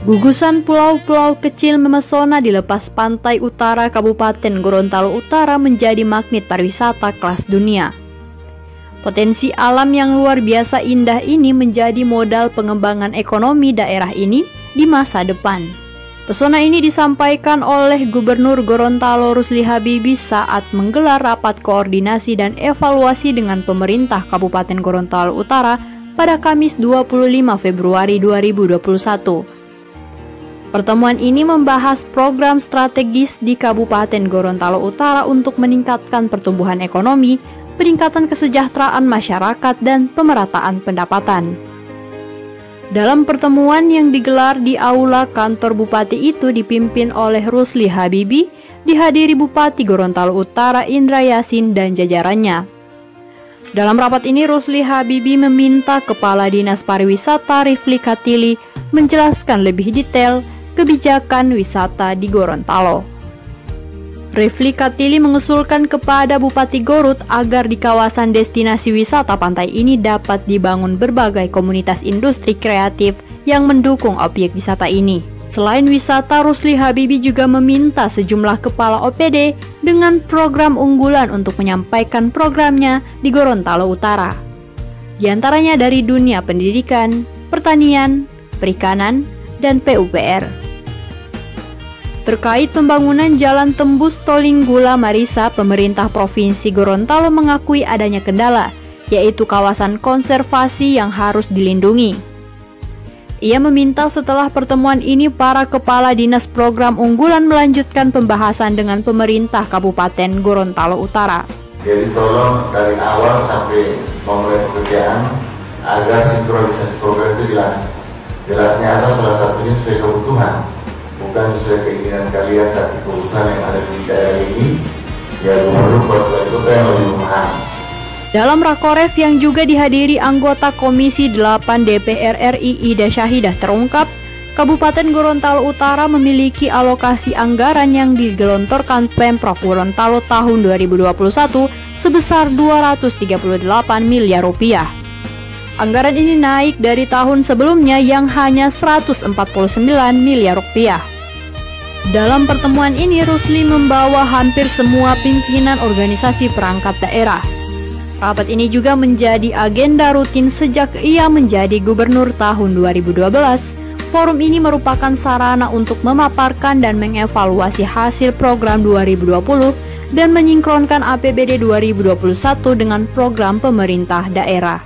Gugusan pulau-pulau kecil memesona di lepas pantai utara Kabupaten Gorontalo Utara menjadi magnet pariwisata kelas dunia. Potensi alam yang luar biasa indah ini menjadi modal pengembangan ekonomi daerah ini di masa depan. Pesona ini disampaikan oleh Gubernur Gorontalo Rusli Habibie saat menggelar rapat koordinasi dan evaluasi dengan pemerintah Kabupaten Gorontalo Utara pada Kamis 25 Februari 2021. Pertemuan ini membahas program strategis di Kabupaten Gorontalo Utara untuk meningkatkan pertumbuhan ekonomi, peningkatan kesejahteraan masyarakat, dan pemerataan pendapatan. Dalam pertemuan yang digelar di Aula Kantor Bupati itu dipimpin oleh Rusli Habibie, dihadiri Bupati Gorontalo Utara Indra Yasin dan jajarannya. Dalam rapat ini Rusli Habibie meminta Kepala Dinas Pariwisata Rifli Katili menjelaskan lebih detail kebijakan wisata di Gorontalo. Rifli Katili mengusulkan kepada Bupati Gorut agar di kawasan destinasi wisata pantai ini dapat dibangun berbagai komunitas industri kreatif yang mendukung objek wisata ini. Selain wisata, Rusli Habibie juga meminta sejumlah kepala OPD dengan program unggulan untuk menyampaikan programnya di Gorontalo Utara. Di antaranya dari dunia pendidikan, pertanian, perikanan, dan PUPR. Terkait pembangunan jalan tembus Tolinggula Marisa, pemerintah Provinsi Gorontalo mengakui adanya kendala, yaitu kawasan konservasi yang harus dilindungi. Ia meminta setelah pertemuan ini para kepala dinas program unggulan melanjutkan pembahasan dengan pemerintah Kabupaten Gorontalo Utara. Jadi tolong dari awal sampai memulai pekerjaan agar sinkronisasi program itu jelas. Jelasnya apa? Salah satunya sesuai kebutuhan. Bukan sesuai keinginan kalian, tapi kebutuhan yang ada di daerah ini, ya gubernur buat kota yang lebih memahami. Dalam Rakoref yang juga dihadiri anggota Komisi 8 DPR RI Ida Syahidah terungkap, Kabupaten Gorontalo Utara memiliki alokasi anggaran yang digelontorkan Pemprov Gorontalo tahun 2021 sebesar 238 miliar rupiah. Anggaran ini naik dari tahun sebelumnya yang hanya 149 miliar rupiah. Dalam pertemuan ini, Rusli membawa hampir semua pimpinan organisasi perangkat daerah. Rapat ini juga menjadi agenda rutin sejak ia menjadi gubernur tahun 2012. Forum ini merupakan sarana untuk memaparkan dan mengevaluasi hasil program 2020 dan menyinkronkan APBD 2021 dengan program pemerintah daerah.